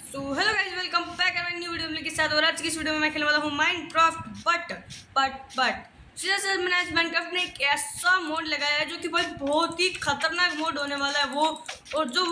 So hello guys, welcome back a new video के साथ। और आज की इस वीडियो में मैं खेलने वाला हूँ माइनक्राफ्ट। बट जैसे मैंने आज माइनक्राफ्ट में एक ऐसा मोड लगाया है जो कि भाई बहुत ही खतरनाक मोड होने वाला है वो। और जो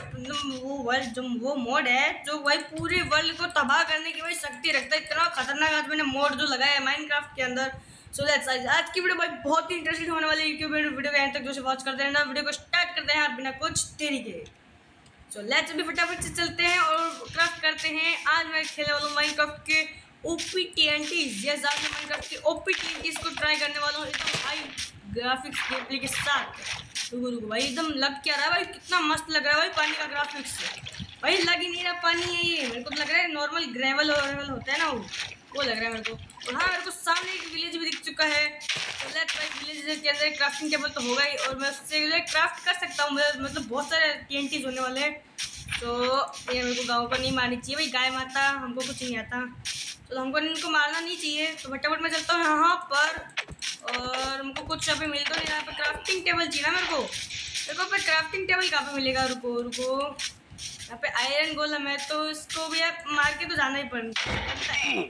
वो मोड है जो भाई पूरे वर्ल्ड को तबाह करने की भाई शक्ति रखता है। इतना खतरनाक आज मैंने मोड जो लगाया है माइनक्राफ्ट के अंदर। सो लेट्स आज की वीडियो भाई बहुत ही इंटरेस्टिंग होने वाली है। यूट्यूब वीडियो के एंड तक जो वॉच करते हैं ना, वीडियो को स्टार्ट करते हैं बिना कुछ देरी के। सो लेट्स अभी फटाफट से चलते हैं और क्राफ्ट करते हैं। आज मैं खेलने वाला हूँ माइनक्राफ्ट के ओपी टीएनटीज। यस, आज मैं माइनक्राफ्ट के ओपी टीएनटीज को ट्राई करने वाला हूँ एकदम हाई ग्राफिक्स गेमप्ले के साथ। रुको भाई, एकदम लग क्या रहा है भाई, कितना मस्त लग रहा है भाई पानी का ग्राफिक्स। भाई लग ही नहीं रहा पानी है ये, मेरे को लग रहा है नॉर्मल ग्रेवल होता है ना वो लग रहा है मेरे को। और हाँ, मेरे को सामने एक विलेज भी दिख चुका है। तो लेट्स भाई विलेज के अंदर क्राफ्टिंग टेबल तो होगा ही और मैं उससे क्राफ्ट कर सकता हूँ। मतलब बहुत सारे टीएनटीज होने वाले हैं। तो ये मेरे को गाँव को नहीं मारनी चाहिए भाई, गाय माता हमको कुछ नहीं आता, तो हमको इनको मारना नहीं चाहिए। तो फटाफट मैं चलता हूँ यहाँ पर और हमको कुछ यहाँ पे मिल तो नहीं, यहाँ पे क्राफ्टिंग टेबल चाहिए ना मेरे को पे क्राफ्टिंग टेबल कहाँ पे मिलेगा। रुको यहाँ पे आयरन गोलम है तो इसको भी आप मार के तो जाना ही पड़ता है।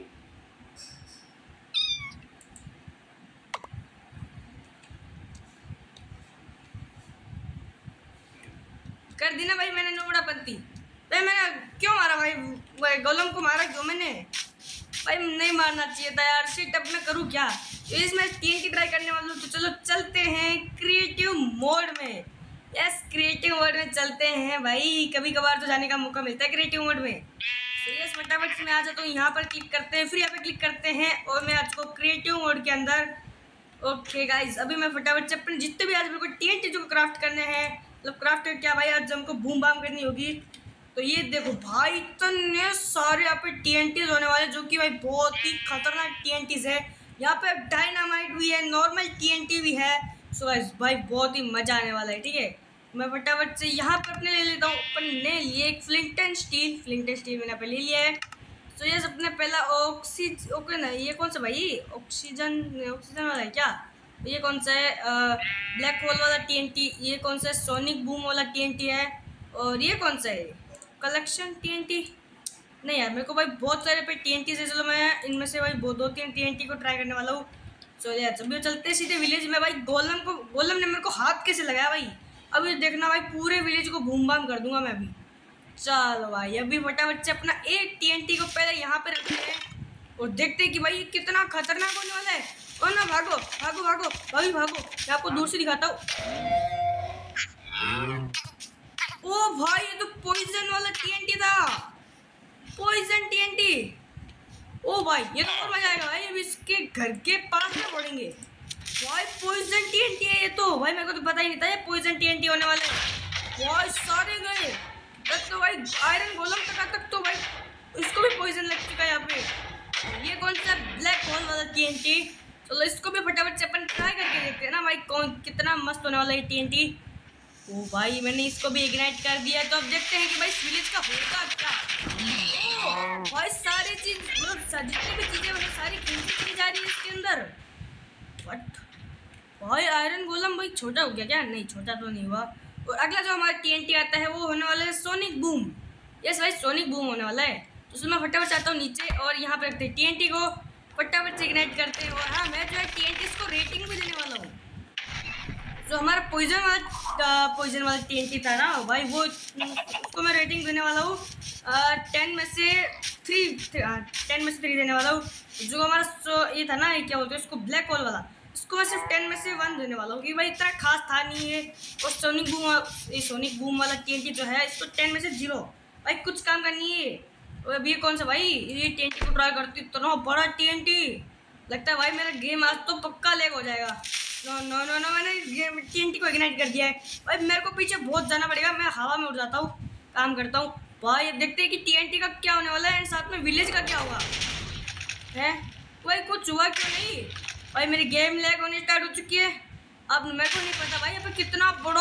कर दी ना भाई मैंने नोबड़ा पत्ती। भाई मैंने क्यों मारा भाई गोलम को मारा क्यों मैंने? भाई नहीं मारना चाहिए था यार, शिट। अब मैं करूँ क्या? तो इसमें TNT ट्राई करने वाला हूँ। तो चलो चलते हैं क्रिएटिव मोड में। यस, क्रिएटिव मोड में चलते हैं भाई। कभी कभार तो जाने का मौका मिलता है क्रिएटिव मोड में। तो यस, फटाफट से मैं आ जाता हूँ, यहाँ पर क्लिक करते हैं, फिर यहाँ पे क्लिक करते हैं और मैं आ चुका हूँ क्रिएटिव मोड के अंदर। ओके गाइज, अभी मैं फटाफट से अपने जितने भी आज मेरे को TNT जो क्राफ्ट करने हैं, मतलब क्राफ्ट क्या भाई, आज हमको बूम बाम करनी होगी। तो ये देखो भाई, इतने सारे यहाँ पे TNTs होने वाले जो कि भाई बहुत ही खतरनाक TNTs है। यहाँ पे डायनामाइट भी है, नॉर्मल TNT भी है। सो गाइस भाई बहुत ही मजा आने वाला है। ठीक है, मैं फटाफट से यहाँ पर अपने ले लेता हूँ। अपन ने लिए एक फ्लिंट एंड स्टील मैंने यहाँ पे ले लिया है। तो ये सबने पहला ओके ना, ये कौन सा भाई, ऑक्सीजन वाला है क्या? ये कौन सा है? ब्लैक होल वाला TNT। ये कौन सा है? सोनिक बूम वाला TNT है। और ये कौन सा है? Collection TNT। नहीं यार, मेरे को भाई बहुत सारे पे TNT है। चलो मैं इनमें से भाई दो तीन TNT को ट्राई करने वाला हूँ। चलो यार, अभी चलते सीधे विलेज में। भाई गोलम ने मेरे को हाथ कैसे लगाया भाई? अभी देखना भाई, पूरे विलेज को बूम बाम कर दूंगा मैं अभी। चलो भाई, अभी फटाफट से अपना एक TNT को पहले यहाँ पे रखते हैं और देखते हैं कि भाई कितना खतरनाक होने वाला है। और ना भागो भागो भागो भाई भागो, मैं आपको दूर से दिखाता हूँ। ओ भाई, ये तो पॉइजन वाला TNT था, पॉइजन TNT। ओ भाई, ये तो और मजा आएगा भाई, अभी इसके घर के पास में पड़ेंगे भाई। पॉइजन TNT है ये तो भाई, मेरे को तो पता ही नहीं था ये पॉइजन TNT होने वाला है भाई। सारे गए तो भाई, आयरन गोलम तक तो भाई इसको भी पॉइजन लग चुका है यहाँ पे। ये कौन सा ब्लैक होल वाला TNT? चलो इसको भी फटाफट से अपन ट्राई करके देखते हैं ना भाई, कौन कितना मस्त होने वाला है TNT। ओ भाई, मैंने इसको भी इग्नाइट कर दिया। तो अब देखते हैं कि भाई इस विलेज का होगा क्या। भाई सारी चीज, मतलब जितनी भी चीजें मतलब सारी खींची जा रही है इसके अंदर। बट भाई आयरन गोलम भाई छोटा हो गया क्या? नहीं, छोटा तो नहीं हुआ। और अगला जो हमारा TNT आता है वो होने वाला है सोनिक बूम। यस भाई, सोनिक बूम होने वाला है। तो उसमें मैं फटाफट चाहता हूँ नीचे और यहाँ पे रखते हैं TNT को, फटाफट से इग्नाइट करते हैं। और हाँ, मैं जो है TNT को रेटिंग भी देने वाला हूँ। जो हमारा पॉइजन वाला TNT था ना भाई, वो उसको मैं रेटिंग देने वाला हूँ 10 में से 3 देने वाला हूँ। जो हमारा ये था ना, ये क्या बोलते हैं उसको, ब्लैक होल वाला, इसको मैं सिर्फ 10 में से 1 देने वाला हूँ क्योंकि भाई इतना खास था नहीं है। और सोनिक बूम वाला TNT जो है, इसको 10 में से 0 भाई, कुछ काम का नहीं है। और अभी ये कौन सा भाई, ये TNT को ट्राई करती, इतना बड़ा TNT लगता है भाई मेरा गेम आज तो पक्का लैग हो जाएगा। नो, मैंने TNT को इग्नाइट कर दिया है भाई। मेरे को पीछे बहुत जाना पड़ेगा, मैं हवा में उड़ जाता हूँ, काम करता हूँ भाई। अब देखते हैं कि TNT का क्या होने वाला है एंड साथ में विलेज का क्या हुआ है। भाई कुछ हुआ क्यों नहीं भाई? मेरी गेम लैग होनी स्टार्ट हो चुकी है। अब मेरे को नहीं पता भाई यहाँ पे कितना बड़ा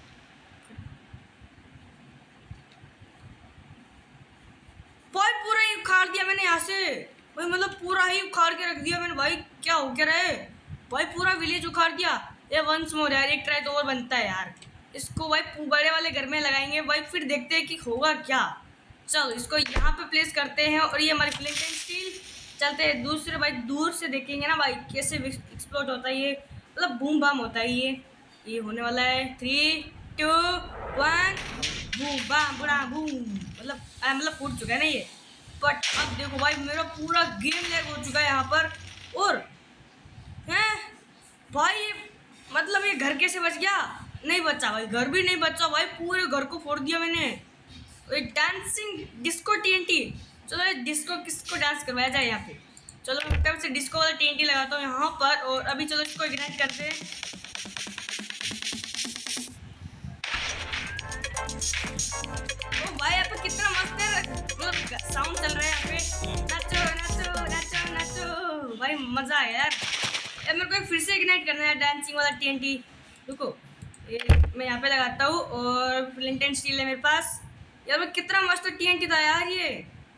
भाई, पूरा ही उखाड़ दिया मैंने यहाँ से भाई, मतलब पूरा ही उखाड़ के रख दिया मैंने भाई। क्या हो क्या रहा है भाई, पूरा विलेज उखाड़ दिया। ये वंस मोर यार, एक ट्राई तो और बनता है यार। इसको भाई बड़े वाले घर में लगाएंगे भाई, फिर देखते हैं कि होगा क्या। चलो इसको यहाँ पे प्लेस करते हैं और ये हमारी फ्लिंट एंड स्टील। चलते हैं दूसरे भाई, दूर से देखेंगे ना भाई कैसे एक्सप्लोड होता है ये, मतलब बूम बाम होता है ये होने वाला है। 3 2 1 बूम बाम बुरा बूम, मतलब फूट चुका है ना ये। बट अब देखो भाई मेरा पूरा गेम लैग हो चुका है यहाँ पर। और हैं भाई ये मतलब ये घर कैसे बच गया? नहीं बचा भाई, घर भी नहीं बचा भाई, पूरे घर को फोड़ दिया मैंने। डांसिंग डिस्को टीएनटी, चलो डिस्को किसको डांस करवाया जाए यहाँ पे। चलो मैं तब से डिस्को वाला टीएनटी लगाता हूँ यहाँ पर। और अभी चलो इसको इग्नाइट करते हैं। ओ भाई यहाँ पे कितना मस्त है, मतलब साउंड चल रहा है यहाँ पे। नाचो नाचो नाचो नाचो भाई, मजा आया यार। मेरे को फिर से इग्नाइट करना है डांसिंग वाला टीएनटी। रुको मैं यहाँ पे लगाता हूँ। और फ्लिंट एंड स्टील है मेरे पास यार। मैं कितना मस्त टीएनटी था यार ये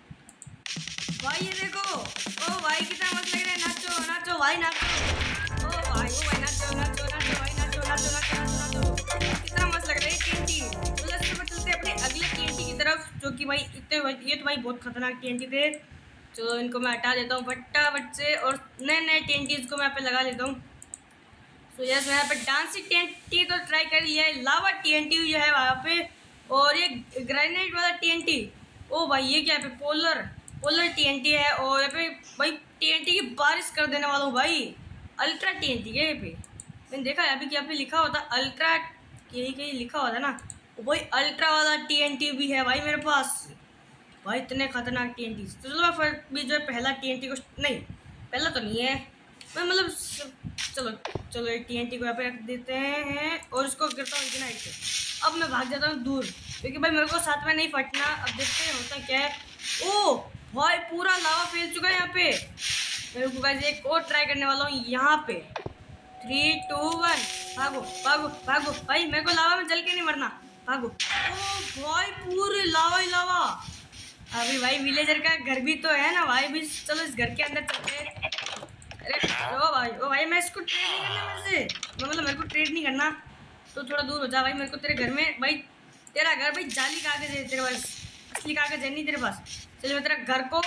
भाई, ये देखो। ओ भाई कितना मस्त लग रहा है। नाचो नाचो भाई नाचो। ओ भाई नाचो नाचो नाचो भाई नाचो नाचो नाचो नाचो नाचो, कितना मस्त लग रहा है टीएनटी। तो चलते अपने अगले टीएनटी की तरफ, जो कि भाई इतने ये तो भाई बहुत खतरनाक टीएनटी थे। चलो इनको मैं हटा देता हूँ फटाफट से और नए नए टीएनटीज को मैं यहाँ पे लगा लेता हूँ। तो यस मैं यहाँ पे डांसिंग टीएनटी तो ट्राई कर लिया है, लावा टीएनटी जो है वहाँ पे, और ये ग्रेनेड वाला टीएनटी। ओ भाई ये क्या है, पोलर टीएनटी है। और यहाँ पे भाई टीएनटी की बारिश कर देने वाला हूँ भाई। अल्ट्रा टीएनटी है यहाँ पे, मैंने देखा है अभी कि यहाँ पे लिखा होता अल्ट्रा, यही कहीं लिखा होता ना। भाई अल्ट्रा वाला टीएनटी भी है भाई मेरे पास भाई, इतने खतरनाक टीएनटी। तो चलो मैं भी जो है पहला टीएनटी को, नहीं पहला तो नहीं है मैं, मतलब चलो एक टीएनटी को यहाँ पे रख देते हैं और इसको करता हूँ इग्नाइट से। अब मैं भाग जाता हूँ दूर, क्योंकि भाई मेरे को साथ में नहीं फटना। अब देखते हैं होता क्या है। ओ भाई पूरा लावा फैल चुका है यहाँ पे। मेरे को गाइस एक और ट्राई करने वाला हूँ यहाँ पे। 3 2 1 भागो भागो भागो भाई, मेरे को लावा में जल के नहीं मरना, भागो। ओ भाई पूरे लावा ही लावा। अभी भाई विलेजर का घर भी तो है ना भाई भी, चलो इस घर के अंदर चलते हैं। अरे ओ भाई मैं इसको ट्रेड नहीं करना मेरे से, मतलब मेरे को ट्रेड नहीं करना, तो थोड़ा दूर हो जा भाई। मेरे को तेरे घर में भाई, तेरा घर भाई जाली कागज है तेरे पास, असली कागज है नहीं तेरे पास। चलो मैं तेरा घर को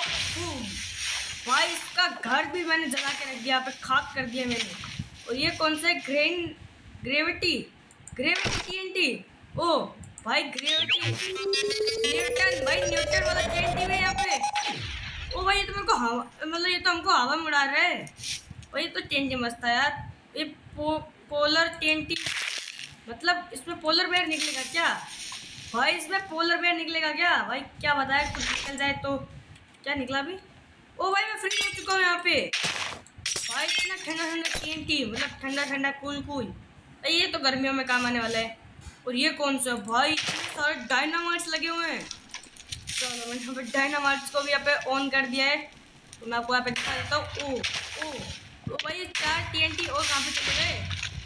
भाई, इसका घर भी मैंने जला के रख दिया, यहाँ पे खाक कर दिया मैंने। और ये कौन सा है, ग्रेविटी टीएनटी। ओ भाई ग्रेविटी न्यूटन, भाई न्यूटन वाला टीएनटी है यहाँ पे। ओ भाई ये तो मेरे को हवा, मतलब ये तो हमको हवा में उड़ा रहा है भाई। ये तो टीएनटी मस्त था यार। ये पोलर टीएनटी, मतलब इसमें पोलर बेयर निकलेगा क्या भाई? इसमें पोलर बेयर निकलेगा क्या भाई? क्या बताया, कुछ निकल जाए तो। क्या निकला अभी? ओ भाई मैं फ्री हो चुका हूँ यहाँ पे भाई। इतना ठंडा ठंडा टीएनटी, मतलब ठंडा ठंडा कूल भाई, ये तो गर्मियों में काम आने वाला है। और ये कौन सा भाई, सारे डायनामाइट्स लगे हुए हैं। चलो मैंने यहाँ पे डायनामाइट्स को भी यहाँ पे ऑन कर दिया है, तो मैं आपको यहाँ पे दिखा देता हूँ। ओ भाई ये 4 टीएनटी और कहाँ पे चले गए?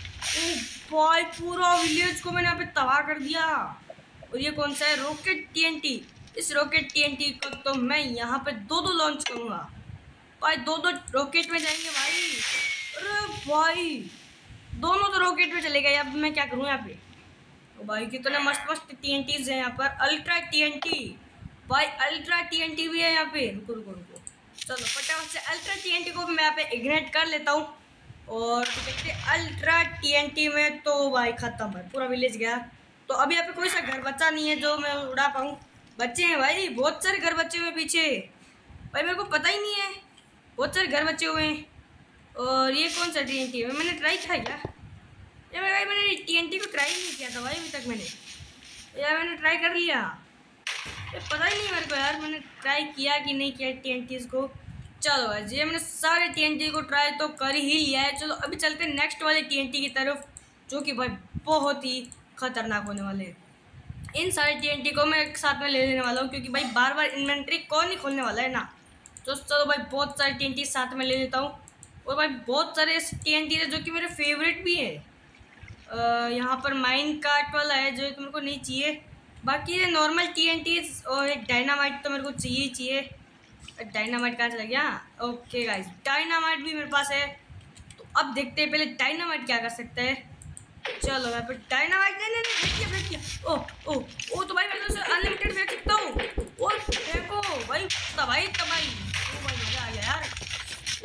ओ भाई पूरा विलेज को मैंने यहाँ पे तबाह कर दिया। और ये कौन सा है, रॉकेट टीएनटी। इस रॉकेट टीएनटी को तो मैं यहाँ पे 2 लॉन्च करूँगा भाई, 2 रॉकेट में जाएंगे भाई। अरे भाई दोनों तो रॉकेट में चले गए, अब मैं क्या करूँ यहाँ पे। तो भाई कितने मस्त टीएनटीज हैं यहाँ पर। अल्ट्रा टीएनटी भाई, अल्ट्रा टीएनटी भी है यहाँ पे। रुको चलो फटाफट से अल्ट्रा टीएनटी को मैं यहाँ पे इग्नाइट कर लेता हूँ। और देखते अल्ट्रा टीएनटी में तो भाई खत्म है, पूरा विलेज गया। तो अभी यहाँ पे कोई सा घर बचा नहीं है जो मैं उड़ा पाऊँ। बच्चे हैं भाई, बहुत सारे घर बचे हुए पीछे भाई, मेरे को पता ही नहीं है, बहुत सारे घर बचे हुए हैं। और ये कौन सा टीएनटी है, मैंने ट्राई किया क्या यार भाई? मैंने टीएनटी को ट्राई नहीं किया था भाई अभी तक मैंने, यार मैंने ट्राई कर लिया, पता ही नहीं मेरे को यार मैंने ट्राई किया कि नहीं किया टीएनटीज को। चलो भाई ये मैंने सारे टीएनटी को ट्राई तो कर ही लिया है। चलो अभी चलते हैं नेक्स्ट वाले टीएनटी की तरफ, जो कि भाई बहुत ही खतरनाक होने वाले हैं। इन सारे टीएनटी को मैं एक साथ में ले लेने वाला हूँ, क्योंकि भाई बार बार इन्वेंट्री कौन नहीं खोलने वाला है ना। तो चलो भाई बहुत सारे टीएनटी साथ में ले लेता हूँ। और भाई बहुत सारे टीएनटी है जो कि मेरे फेवरेट भी है। यहाँ पर माइन कार्ट वाला है जो मेरे को नहीं चाहिए, बाकी ये नॉर्मल टीएनटीज और एक डायनामाइट तो मेरे को चाहिए। डायनामाइट कहाँ चला गया? ओके गाइस डायनामाइट भी मेरे पास है। तो अब देखते हैं पहले डायनामाइट क्या कर सकता है। चलो यहाँ पे डायनामाइट, नहीं फेंक दिया। ओ तो भाई मैं तो अनलिमिटेड फेंक सकता हूँ। और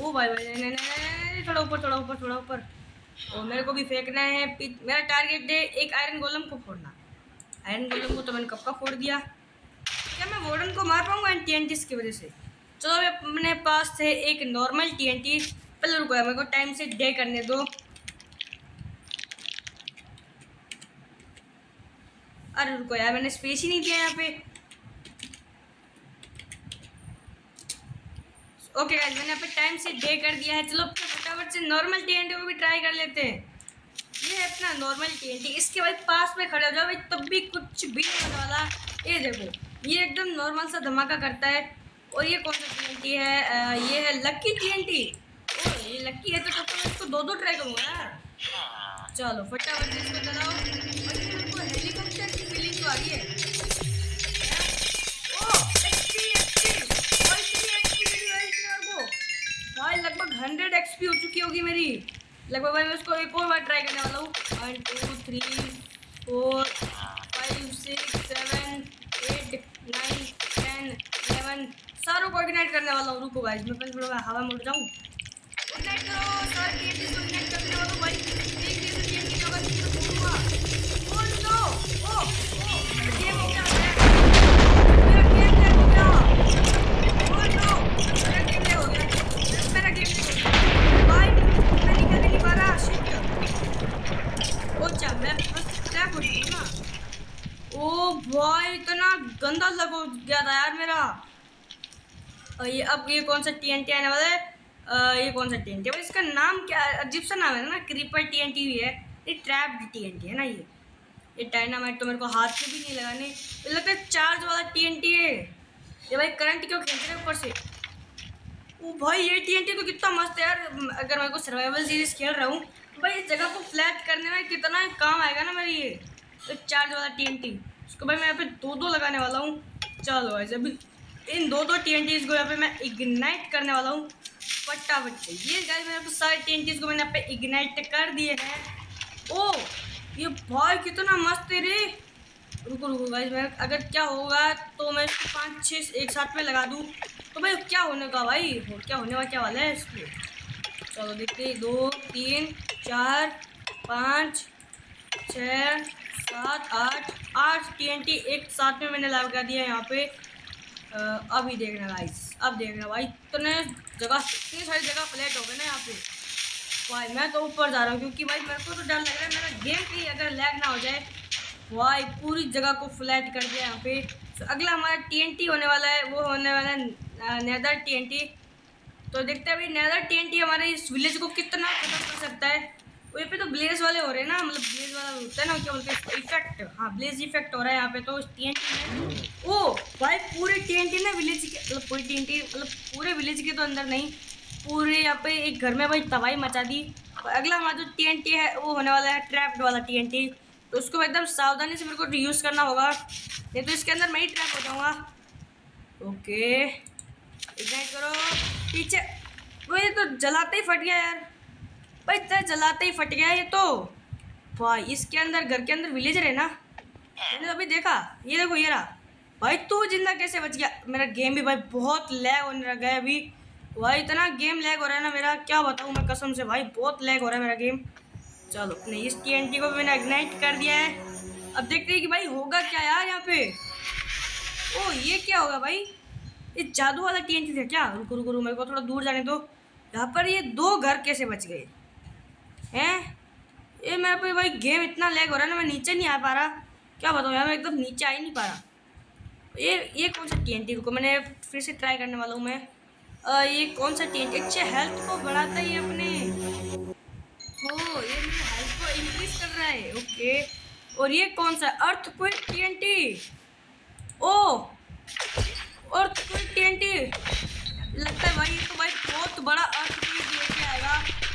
ओ भाई भाई नहीं नहीं नहीं, थोड़ा ऊपर थोड़ा ऊपर थोड़ा ऊपर। और मेरे को भी फेंकना है। मेरा टारगेट है एक आयरन गोलम को फोड़ना। आयरन गोलम को तो मैंने कब का फोड़ दिया। क्या मैं वार्डन को मार पाऊंगा इन TNT की वजह से? चलो अपने पास थे एक नॉर्मल TNT। पहले रुको यार, मेरे को टाइम से डे करने दो। अरे रुको यार, मैंने स्पेस ही नहीं दिया यहाँ पे। ओके गाइस, मैंने यहाँ पे टाइम से डे कर दिया है। चलो फटाफट से नॉर्मल TNT को भी ट्राई कर लेते हैं। ये है अपना नॉर्मल TNT। इसके भाई पास में खड़े हो जाओ भाई, तब भी कुछ भी नहीं होने वाला। ये देखो, ये एकदम नॉर्मल सा धमाका करता है। और ये कौन सा TNT है? ये है लकी TNT। ओह ये लकी है तो मैं इसको दो ट्राई करूँगा यार। चलो फटाफट से इसको चलाओ। और ये मेरे को हेलीकॉप्टर की फीलिंग तो आ रही है। भाई लगभग 100 XP हो चुकी होगी मेरी लगभग। भाई मैं उसको एक और बार ट्राई करने वाला हूँ। 1 2 3 4 5 6 7 8 9 10 11 सारों को इग्नाइट करने वाला हूँ। रुको गाइस, मैं पहले थोड़ा हवा में उड़ जाऊँ। इग्नाइट करो सारे TNT को इग्नाइट करने वाला हूँ भाई। एक जैसे TNT का बस तो फोड़ूंगा। फोड़ दो। ओ मेरा गेम हो गया है। मेरा गेम लैग हो गया। फोड़ दो। मेरा गेम लैग हो गया। मेरा गेम लैग हो गया भाई। मैं निकल भी नहीं पा रहा। शिट। ओचा मैं बस ट्रैप हो चुकी हूँ ना। ओ भाई इतना गंदा लग हो गया था यार मेरा। ये अब ये कौन सा TNT आने वाला है? ये कौन सा TNT है? इसका नाम क्या अजीब सा नाम है ना। क्रीपर TNT भी है। ये ट्रैप्ड TNT है ना। ये डायनामाइट तो मेरे को हाथ से भी नहीं लगाने। ये लगता है चार्ज वाला TNT है। ये भाई करंट क्यों खींच रहे ऊपर से? ओ भाई ये TNT तो कितना मस्त है यार। अगर मैं को सर्वाइवल सीरीज खेल रहा हूँ तो भाई इस जगह को फ्लैट करने में कितना काम आएगा ना मेरी। ये तो चार्ज वाला TNT उसको भाई मैं यहाँ पे दो लगाने वाला हूँ। चलो भाई अभी इन दो TNTs को यहाँ पे मैं इग्नाइट करने वाला हूँ फटाफट से। ये गाइस मैंने तो सारे TNTs को मैंने यहाँ पे इग्नाइट कर दिए हैं। ओ ये भाई कितना मस्त है रे। रुको रुको गाइस, मैं अगर क्या होगा तो मैं इसको 5 6 एक साथ में लगा दूँ तो भाई क्या होने का भाई और क्या होने क्या वाला है इसमें। चलो देखते हैं 2 3 4 5 6 7 8 TNT एक साथ में मैंने लगा दिया यहाँ पे। अभी देखना गाइस, अब देखना भाई इतनी सारी जगह फ्लैट हो गए ना यहाँ पे। भाई मैं तो ऊपर जा रहा हूँ क्योंकि भाई मेरे को तो डर लग रहा है मेरा गेम की अगर लैग ना हो जाए। भाई पूरी जगह को फ्लैट कर दिया यहाँ पे। तो अगला हमारा TNT होने वाला है, वो होने वाला है नेदर TNT। तो देखते हैं भाई नेदर TNT हमारे इस विलेज को कितना खत्म कर सकता है। वहीं पे तो ब्लेज वाले हो रहे हैं ना, मतलब ब्लेज वाला होता है ना, क्या बोलते हैं इफेक्ट। हाँ ब्लेज इफेक्ट हो रहा है यहाँ पे तो TNT में। ओ भाई पूरे TNT ना विलेज के, मतलब पूरी TNT मतलब पूरे विलेज के तो अंदर नहीं, पूरे यहाँ पे एक घर में भाई तबाही मचा दी। अगला हमारा जो TNT है वो होने वाला है ट्रैप्ड वाला TNT। तो उसको एकदम सावधानी से मेरे को यूज़ करना होगा, नहीं तो इसके अंदर मैं ही ट्रैप हो जाऊँगा। ओके इग्नाइट करो पीछे। वो ये तो जलाते ही फट गया यार भाई, इतना जलाते ही फट गया ये तो। भाई इसके अंदर घर के अंदर विलेजर है ना, मैंने अभी देखा। ये देखो ये रहा भाई। तू जिंदा कैसे बच गया? मेरा गेम भी भाई बहुत लैग होने लगा है अभी। भाई इतना गेम लैग हो रहा है ना मेरा, क्या बताऊँ मैं कसम से भाई, बहुत लैग हो रहा है मेरा गेम। चलो नहीं इस TNT को भी मैंने इग्नाइट कर दिया है। अब देखते हैं कि भाई होगा क्या यार यहाँ पे। ओ ये क्या होगा भाई? ये जादू वाला TNT था क्या? रुको रुको रुको मेरे को थोड़ा दूर जाने दो। यहाँ पर ये 2 घर कैसे बच गए हैं? ये मेरे पे भाई गेम इतना लैग हो रहा है ना, मैं नीचे नहीं आ पा रहा। क्या बताऊँ यार, मैं एकदम नीचे आ ही नहीं पा रहा। ये कौन सा TNT? रुको मैंने फिर से ट्राई करने वाला हूँ मैं। ये कौन सा TNT? अच्छा हेल्थ को बढ़ाता है ये अपने। हो ये मेरे हेल्थ को इंक्रीज कर रहा है। ओके और ये कौन सा? Earthquake TNT। ओ अर्थक्वेक TNT लगता है भाई, ये तो भाई बहुत बड़ा अर्थक्वेक लेके आएगा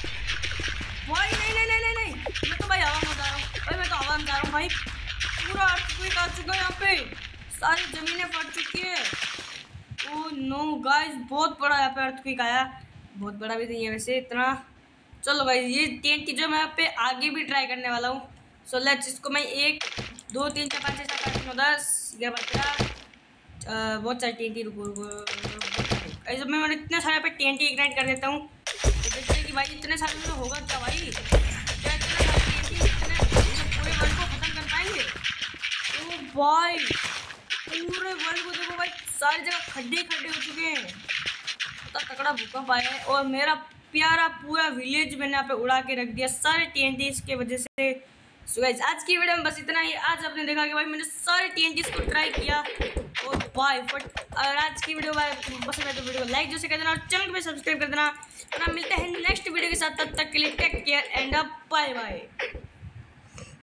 भाई। नहीं नहीं नहीं नहीं नहीं, मैं तो भाई हवा में जा रहा हूँ भाई, मैं तो हवा में जा रहा हूँ भाई। पूरा अर्थक्वेक आ चुका है यहाँ पे, सारी जमीनें फट चुकी है। ओह नो गाइस बहुत बड़ा यहाँ पे अर्थक्वेक आया। बहुत बड़ा भी नहीं है वैसे इतना। चलो भाई ये TNT जो मैं यहाँ पे आगे भी ट्राई करने वाला हूँ। सो लेट्स इसको मैं 1 2 3 4 5 6 7 8 9 10 11 12 बहुत सारे TNT। रुको रुको ऐसे मैं इतने सारे पे TNT इग्नाइट कर देता हूँ। भाई इतने सालों में होगा क्या भाई, क्या इतने सारे TNT इतने पूरे वर्ल्ड को खत्म कर पाएंगे? ओ भाई पूरे वर्ल्ड को देखो भाई, सारी जगह खड्डे खड्डे हो चुके हैं, इतना तगड़ा भूकंप आया है। और मेरा प्यारा पूरा विलेज मैंने यहाँ पे उड़ा के रख दिया सारे TNTs के वजह से। सो गाइस आज की वीडियो में बस इतना ही। आज आपने देखा कि भाई मैंने सारे TNTs को ट्राई किया और भाई फट। अगर आज की वीडियो पसंद है तो वीडियो को लाइक जैसे कर देना और चैनल को भी सब्सक्राइब कर देना। और हम मिलते हैं नेक्स्ट वीडियो के साथ, तब तक के लिए take care and bye bye.